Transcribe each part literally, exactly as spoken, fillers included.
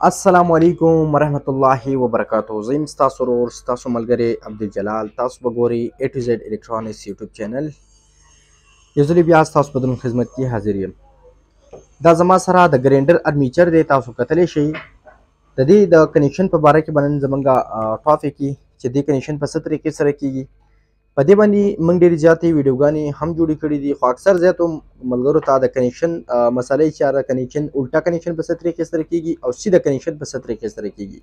السلام علیکم ورحمت الله وبرکاتہ. زه یم ستاسو ورور ستاسو ملګری عبدالجلال. تاسو به ګورئ اے ټو زیډ الکترونکس یوټیوب چینل. یو ځلې بیا ستاسو په درون خدمت کې حاضر یم. دا زما سره د ګرینډر ارمیچر دی. تاسو کتلی شئ د دې د کنیکشن په باره کې به نن زمونږ ټاپک وي چې دې کنیکشن په څه طریقې سره کیږي. په دې باندې موږ ډېرې زیاتې ویډیوګانې هم جوړې کړي دي، خو اکثر زیاتو ملګرو ته د کنیکشن مسئله چې د کنیکشن الټا کنیکشن په څه طریقې سره کیږي او سیده کنیکشن په څه طریقې سره کیږي.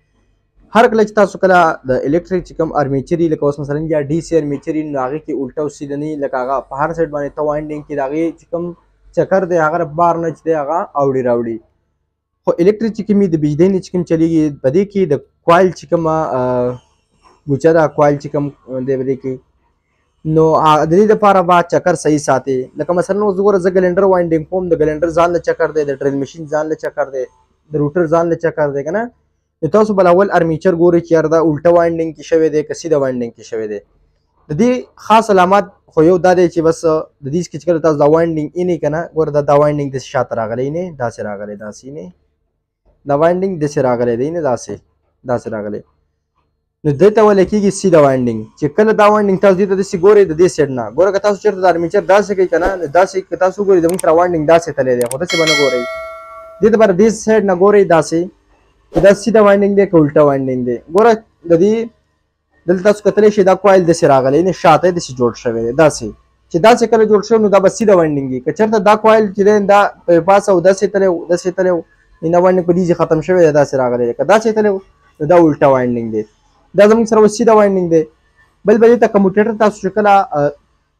هر کله چې تاسو کله د الکتریک چې کوم ارمیچر وي، لکه اوس مثلا یا ډي سي ارمیچر وي، نو هغې کې الټا او سیده نه وي، لکه هغه په هر سایډ باندې ته وایډنګ کې د هغې چې کوم چکر دی هغه بار نه چې دی هغه اوړي راوړي. خو الکتریک چې کوم د بجلۍ نه چې کوم چلیږي، په دې کې د کوایل چې کومه ګوچه ده، کوایل چې کوم دی په دې کې، نو د دې لپاره به چکر صحیح ساتي. لکه مثلا اوس ګوره زه ګلنډر وایډنګ کوم، د ګلنډر ځان له چکر دی، د ډریل مشین ځان له چکر دی، د روټر ځان له چکر دی که نه. نو تاسو به اول ارمیچر ګورئ چې یاره دا الټه وایډنګ کې شوی دی که سیده وایډنګ کې شوی دی. د دې خاص علامات خو یو دا دی چې بس د دې چې کله تاسو دا وایډنګ اینې که نه، ګوره دا دا وایډنګ داسې شاته راغلی نه، داسې راغلی، داسې نه، دا وایډنګ داسې راغلی دی نه، داسې داسې راغلی. نو دې ته ویل کېږي سیده وایډنګ. چې کله دا وایډنګ تاسو دې ته داسې ګورئ د دې سایډ نه، ګوره که تاسو چېرته د ارمیچر داسې کوئ که نه، داسې که تاسو وګورئ زموږ سره وایډنګ داسې تللی دی، خو داسې به نه ګورئ. دې دپاره دې سایډ نه ګورئ داسې چې دا سیده وایډنګ دی که الټه وایډنګ دی. ګوره د دې دلته تاسو کتلی شئ دا کوایل داسې راغلی نه، شاته یې داسې جوړ شوی دی. داسې چې داسې کله جوړ شوی نو دا به سیده وایډنګ وي. که چېرته دا کوایل چې دی دا په پاسه او داسې تللی و داسې تللی و، نو دا وایډنګ په دې ځای ختم شوی دی، داسې راغلی دی. که داسې تللی و نو دا الټه وایډنګ دی. دا زموږ سره اوس سیده وایډنګ دی. بل به دې ته کمپیوټر تاسو چې کله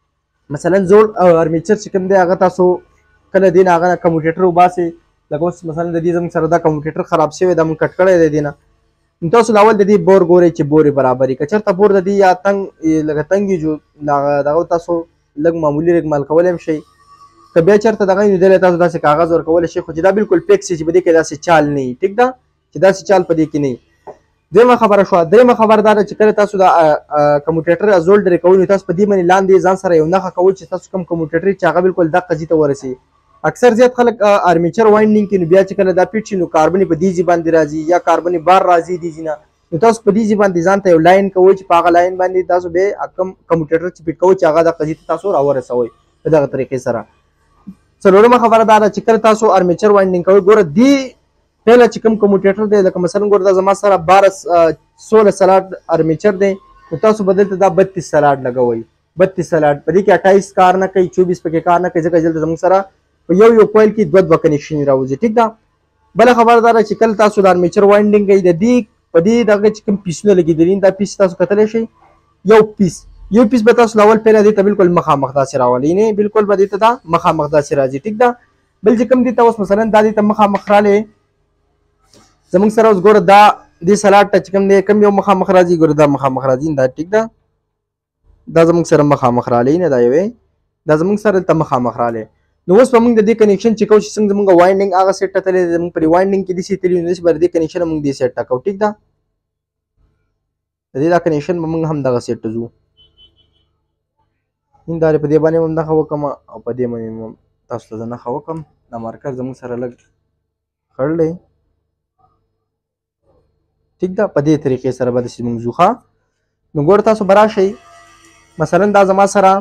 مثلا زوړ ارمیچر چې کوم دی هغه تاسو کله دې نه هغه نه کمپیوټر وباسئ. لکه اوس مثلا د دې زموږ سره دا کمپیوټر خراب شوی دا موږ کټ کړی دی دې نه. نو تاسو اول د دې بور ګورئ چې بور یې برابر وي. که چېرته بور د دې یا تنګ لکه تنګ وي دغه تاسو لږ معمولي رګمال کولی هم شئ. که بیا چېرته دغه وي نو دې له تاسو داسې کاغذ ورکولی شئ، خو چې دا بالکل پیکس وي چې په دې کې داسې چال نه وي. ټیک ده، چې داسې چال په دې کې نه وي. دویمه خبره شوه. درېیمه خبره دا ده چې کله تاسو د کمپیوټر ازول ډرې کوئ نو تاسو په دې باندې لاندې ځان سره یو نښه کوئ چې تاسو کوم کمپیوټر چې هغه بالکل دقه ځي ته ورسي. اکثر زیات خلک ارمیچر وایډنګ کوي، نو بیا چې کله دا پیټ شي نو کاربن په دې ځای باندې راځي یا کاربن بار راځي دې ځای نه. نو تاسو په دې ځای باندې ځان ته یو لاین کوئ چې په هغه لاین باندې تاسو بیا کوم کمپیوټر چې پیټ کوئ چې هغه دقه ځي ته تاسو راورسوئ په دغه طریقې سره. څلورمه خبره دا ده چې کله تاسو ارمیچر وایډنګ کوئ، ګوره دې پهله چې کوم کمپیوټر دی، لکه مثلا ګوره دا زما سره باره سوله سلاټ ارمیچر دی، نو تاسو به دلته دا بتیس سلاټ لګوئ. بتیس سلاټ په دې کې اټایس کار نه کوي، چوبیس پکې کار نه کوي، ځکه دلته زموږ سره په یو یو کویل کې دوه دوه کنیکشن راوځي. ټیک ده. بله خبره دا ده چې کله تاسو د ارمیچر وایډنګ کوئ، د دې په دې دغه چې کوم پیسونه لګېدلي دا پیس تاسو کتلی شئ، یو پیس یو پیس به تاسو اول پهله دې ته بالکل مخامخ داسې راولئ، نه بالکل به دې ته دا مخامخ داسې راځي. ټیک ده. بل چې کوم دې ته اوس مثلا دا دې ته مخامخ رالی زموږ سره اوس ګوره دا دې سلاټ ته چې کوم دی کوم یو مخامخ راځي، ګوره دا مخامخ راځي دا. ټیک ده. دا زموږ سره مخامخ رالی نه، دا یوې دا زموږ سره دلته مخامخ رالی. نو اوس به موږ د دې کنیکشن چې کوو چې څنګه زموږ وایډنګ هغه سیټ ته تللی دی، زموږ پرې وایډنګ کې داسې تللي نو داسې به د دې کنیکشن موږ دې سیټ ته کوو. ټیک ده. د دې دا کنیکشن به موږ هم دغه سیټ ته ځو. دا په دې باندې هم نښه وکړم او په دې باندې هم تاسو ته زه نښه وکړم. دا مارکر زموږ سره لږ خړ دی. ټیک ده. په دې طریقې سره به داسې موږ ځو. ښه، نو ګوره تاسو به راشئ. مثلا دا زما سره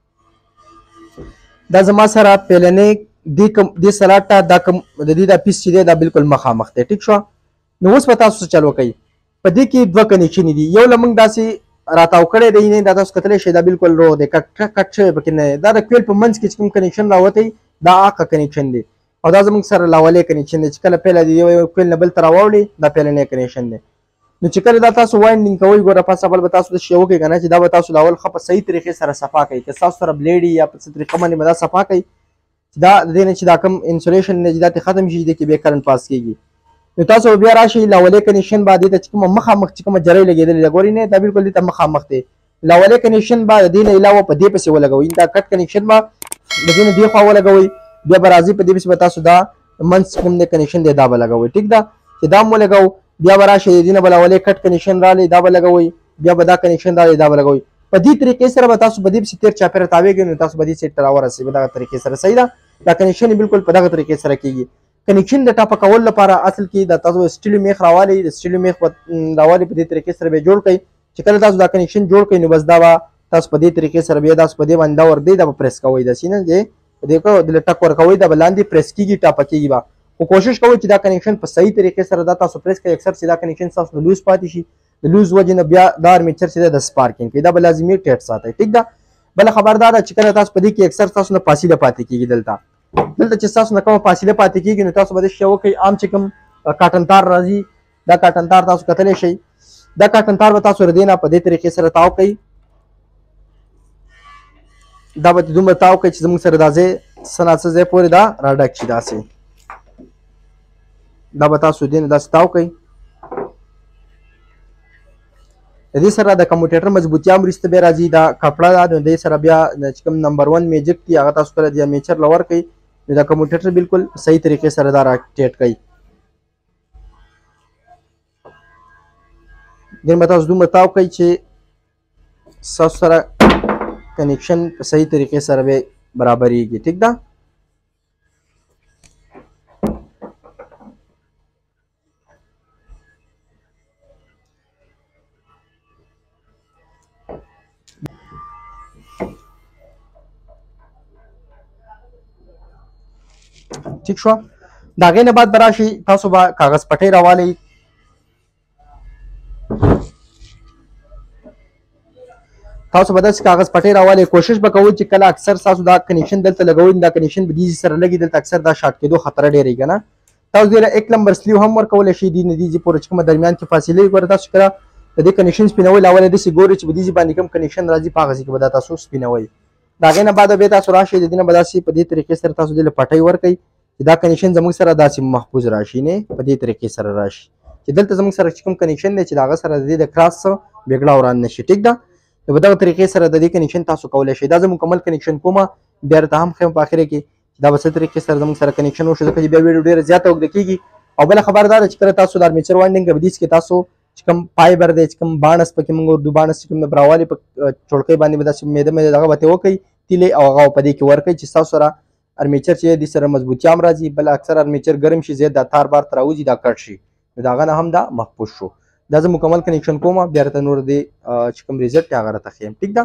دا زما سره پیلنی دې سلاټ ته دا کوم د دې دا پیس چې دی دا بالکل مخامخ دی. ټیک شوه. نو اوس به تاسو څه چل وکئ. په دې کې دوه کنیکشنې دي. یو له موږ داسې راتاو کړی دی، نه دا تاسو کتلی شئ دا بالکل روغ دی، کټ کټ شوی پکې نه دی. دا د کویل په منځ کې چې کوم کنیکشن راوتی دا هغه کنیکشن دی، او دا زموږ سره لاولی کنیکشن دی چې کله پیله د یو کویل نه بل ته راواوړي دا پیلنی کنیکشن دی. نو چې کله دا تاسو وایډنګ کوئ، ګوره فاست اول به تاسو داسې وکړئ که نه چې دا به تاسو اول ښه په صحیح طریقې سره صفا کوئ. که ستاسو سره بلیډ یا په څه طریقه باندې به دا صفا کوئ چې دا د دې نه چې دا کوم انسولیشن دی چې دا ترې ختم شي، چې دې کې بیا کرنټ پاس کېږي. نو تاسو بیا راشئ لاولې کنیکشن به دې ته چې کومه مخامخ چې کومه جرۍ لګېدلې ده، ګورئ نه دا بالکل دې ته مخامخ دی. لاولې کنیکشن به د دې نه علاوه په دې پسې ولګوئ. دا کټ کنیکشن به د دې نه دې خوا ولګوئ، بیا به راځي په دې پسې به تاسو دا منځ کوم دی کنیکشن دی دا به لګوئ. ټیک ده. چې دا هم ولګوو، بیا به راشئ د دې نه به لاولې کټ کنیکشن رالی دا به لګوئ، بیا به دا کنیکشن رالی دا به لګوئ. په دې طریقې سره به تاسو په دې پسې تېر چاپېره تاویږئ نو تاسو به دې سیټ ته راورسئ په دغه طریقې سره. صحیح ده. دا کنیکشن بالکل په دغه طریقې سره کېږي. کنیکشن د ټاپه کولو لپاره اصل کې د تاسو سټیل میخ راوالي د سټیل میخ راوالي په دې طریقې سره به جوړ کړئ چې کله تاسو دا کنیکشن جوړ کړئ نو بس دا به تاسو په دې طریقې سره بیا تاسو په دې باندې دا ور دی دا به پریس کوئ داسې نه دی په دې کو د ټک ورکوئ دا به لاندې پریس کېږي ټاپه کېږي به خو کوشش کوئ چې دا کنیکشن په صحیح طریقې سره دا تاسو پریس کړئ اکثر چې دا کنیکشن تاسو لوز پاتې شي د لوز وجې نه بیا دا ارمیچر چې د سپارکینګ کوي دا به لازمي ټیټ ساتئ ټیک ده بله خبردار ده چې کله تاسو په دې کې اکثر تاسو نه فاصله پاتې کېږي دلته دلته چې تاسو نه کومه فاصله پاتې کېږي نو تاسو به داسې شی وکړئ عام چې کوم کاټن تار راځي دا کاټن تار تاسو کتلی شئ دا کاټن تار به تاسو ردې نه په دې طریقې سره تاو کړئ دا به دومره تاو کړئ چې زموږ سره دا ځای څه ناڅه ځای پورې دا راډک شي داسې دا به تاسو دې نه داسې تاو کړئ د دې سره د کمپیوټر مضبوطیا هم وروسته بیا راځي دا کپړه ده نو دې سره بیا چې کوم نمبر ون میجک دي هغه تاسو کله د میچر له ورکړئ نو دا کمپیوټر بالکل صحیح طریقې سره دا راټیټ کړئ دین به تاسو دومره تاو کړئ چې ستاسو سره کنیکشن په صحیح طریقې سره به برابریږي ټیک ده ٹھیک شو د هغې نه بعد به راشي تاسو به کاغذ پټۍ راوالی تاسو به داسې کاغذ پټۍ راوالی کوشش به کوئ چې کله اکثر تاسو دا کنیکشن دلته لګوئ دا کنیکشن به دې سره لګي دلته اکثر دا شارټ کېدو خطره ډېرې که نه تاسو دې له ایک نمبر سلیو هم ورکولی شئ دې نه دې ځای پورې چې کومه درمیان کې فاصلې ګوره تاسو کله د دې کنیکشن سپینول اول داسې ګورئ چې په دې ځای باندې کوم کنیکشن راځي په هغه ځای کې به دا تاسو سپینوئ د هغې نه بعد بیا تاسو راشئ د دې نه به داسې په دې طریقې سره تاسو دې له پټۍ ورکئ چې دا کنیکشن زموږ سره داسې محفوظ راشي نه په دې طریقې سره راشي چې دلته زموږ سره چې کوم کنیکشن دی چې د هغه سره د دې د کراس څه بېګړه وران نه شي ټیک ده نو په دغه طریقې سره د دې کنیکشن تاسو کولی شئ دا زه مکمل کنیکشن کومه بیا درته هم ښیم په اخره کې دا به څه طریقې سره زموږ سره کنیکشن وشو ځکه چې بیا ویډیو ډېره زیاته اوږده کېږي او بله خبره دا ده چې کله تاسو د ارمیچر وایډنګ په دې کې تاسو چې کوم پایبر دی چې کوم باڼس پکې موږ اردو باڼس چې کوم د براوالي په چوړکۍ باندې به داسې میده میده دغه به ترې وکړئ تیلې او هغه په دې کې ورکړئ چې ستاسو سره ارمیچر چې دې سره مضبوطیا هم راځي بل اکثر ارمیچر ګرم شي زیات دا تار بار ته راوځي دا کټ شي نو د هغه نه هم دا محفوظ شو دا زه مکمل کنیکشن کوم بیا راته نور دې چې کوم ریزلټ دی هغه راته ښیم ټیک ده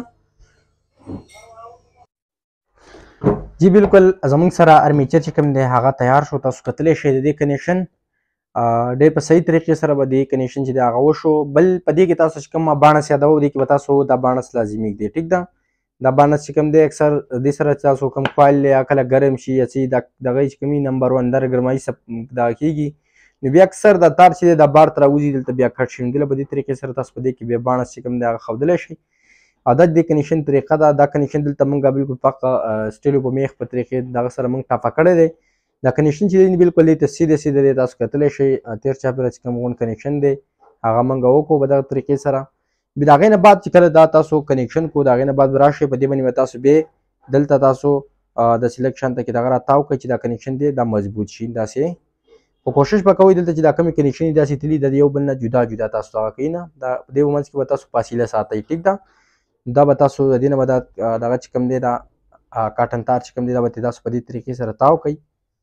جی بالکل زموږ سره ارمیچر چې کوم دی هغه تیار شو تاسو کتلی شئ د دې کنیکشن ډېر په صحیح طریقې سره به دې کنیکشن چې دی هغه وشو بل په دې کې تاسو چې کوم باڼس یادوو دې کې به تاسو دا باڼس لازمي ږدي ټیک ده دا باڼس چې کوم دی اکثر دې سره تاسو کوم کوایل یا کله ګرم شي یا څه دغه چې کومي نمبر ون دا ګرمایي دغه کېږي نو بیا اکثر دا تار چې دی دا بار ته راوځي دلته بیا کټ شي نو دله په دې طریقې سره تاسو په دې کې بیا باڼس چې کوم دی هغه ښودلی شئ او دا د کنیکشن طریقه ده دا کنیکشن دلته موږ بالکل پاک سټیلو په میخ په طریقې دغه سره موږ ټاپه کړی دی دا کنیکشن چې دی بالکل دې ته سیده سیده دی تاسو کتلی شئ تېر چاپېره چې کوم غونډ کنیکشن دی هغه موږ وکړو په دغه طریقې سره بیا د هغې نه بعد چې کله دا تاسو کنیکشن کړو د هغې نه بعد به راشئ په دې باندې به تاسو بیا دلته تاسو داسې لږ شانته کې دغه راتاو کړئ چې دا کنیکشن دی دا مضبوط شي داسې خو کوشش به کوئ دلته چې دا کومې کنیکشن دي داسې تلي د یو بل نه جدا جدا تاسو هغه کوئ نه دا په دې منځ کې به تاسو فاصله ساتئ ټیک ده دا به تاسو د دې نه به دا دغه چې کوم دی دا کاټن تار چې کوم دی دا به تاسو په دې طریقې سره تاو کړئ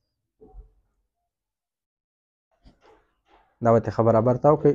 دا به ښه برابر تاو کړئ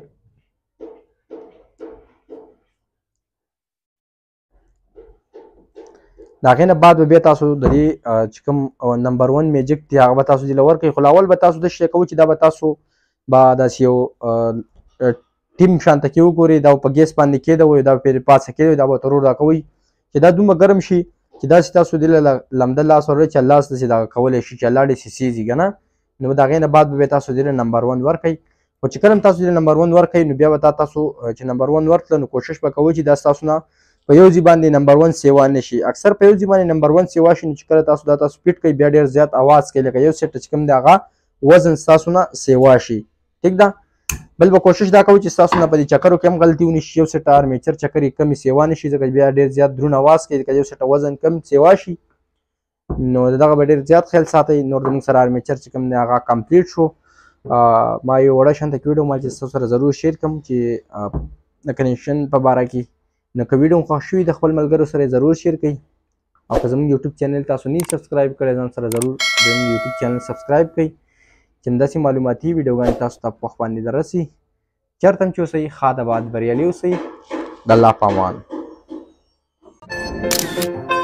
د هغې نه بعد به بیا تاسو د دې چې کوم نمبر ون میجک دی هغه به تاسو دې له ورکړئ خو اول به تاسو داسې شی کوئ چې دا به تاسو به داسې یو ټیم شانته کې وګورئ دا په ګیس باندې کېدوئ دا پرې پاسه کېدوئ دا به ترور دا کوئ چې دا دومره ګرم شي چې داسې تاسو دې له لمده لاس ورکړئ چې لاس داسې دغه کولی شي چې الله داسې سیزي که نه نو د هغې نه بعد به تاسو دې له نمبر ون ورکړئ خو چې کله هم تاسو دې نمبر ون ورکړئ نو بیا به تا تاسو چې نمبر ون ورکړه نو کوشش به کوئ چې دا ستاسو نه په یو ځای باندې نمبر ون سیوا نه شي اکثر په یو ځای باندې نمبر ون سیوا شي نو چې کله تاسو دا تاسو پیټ کوئ بیا ډېر زیات اواز کوي لکه یو سیټ چې کوم دی هغه وزن ستاسو نه سیوا شي ټیک ده بل به کوشش دا کوئ چې ستاسو نه په دې چکرو کې هم غلطي ونه شي یو سیټه ارمیچر چکر یې کمې سیوا نه شي ځکه بیا ډېر زیات دروند اواز کوي لکه یو سیټه وزن کم سیوا شي نو د دغه به ډېر زیات خیال ساتئ نور زموږ سره ارمیچر چې کوم دی هغه کمپلیټ شو ما یو وړه شانته کې ویډیو ما چې ستاسو سره ضرور شیر کړم چې د کنیکشن په باره کې نو که ویډیو خوښ شوي د خپل ملګرو سره ضرور شیر کړئ او که زموږ یوټیوب چینل تاسو نه سبسکرایب کړی ځان سره ضرور زموږ یوټیوب چینل سبسکرایب کړئ چې همداسې معلوماتي ویډیوګانې تاسو ته په وخت باندې دررسي. چېرته هم چې اوسئ ښاد آباد بریالي اوسئ. د الله په امان.